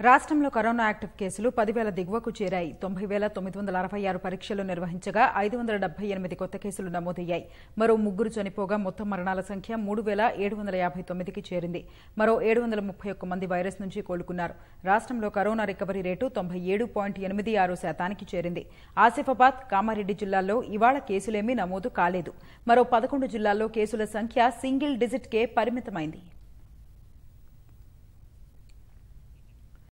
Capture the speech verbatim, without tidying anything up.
రాష్ట్రంలో corona active కేసులు పదివేల దిగువకు చేరాయి. తొంభై వేల తొమ్మిది వందల అరవై ఆరు పరీక్షలు నిర్వహించగా ఐదు వందల డెబ్బై ఎనిమిది కొత్త కేసులు నమోదయ్యాయి. మరో ముగ్గురు చనిపోగా మొత్తం మరణాల సంఖ్య మూడు వేల ఏడు వందల యాభై తొమ్మిదికి చేరింది. మరో ఏడు వందల ముప్పై ఒక్క మంది వైరస్ నుంచి కోలుకున్నారు. రాష్ట్రంలో కరోనా రికవరీ రేటు తొంభై ఏడు పాయింట్ ఎనిమిది ఆరు శాతానికి చేరింది. ఆసిఫాబాద్, కామారెడ్డి జిల్లాల్లో ఇవాళ కేసులేమీ నమోదు కాలేదు. మరో పదకొండు జిల్లాల్లో కేసుల సంఖ్య సింగిల్ డిజిట్కే పరిమితమైంది.